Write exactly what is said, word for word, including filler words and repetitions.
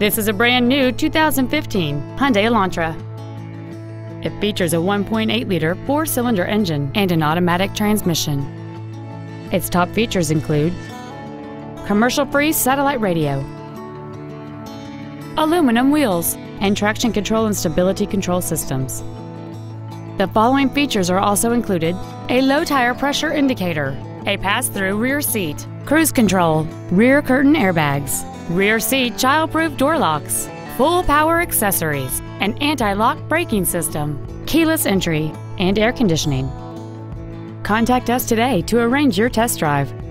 This is a brand new two thousand fifteen Hyundai Elantra. It features a one point eight liter four-cylinder engine and an automatic transmission. Its top features include commercial-free satellite radio, aluminum wheels, and traction control and stability control systems. The following features are also included: a low tire pressure indicator, a pass-through rear seat, cruise control, rear curtain airbags, rear seat child-proof door locks, full power accessories, an anti-lock braking system, keyless entry, and air conditioning. Contact us today to arrange your test drive.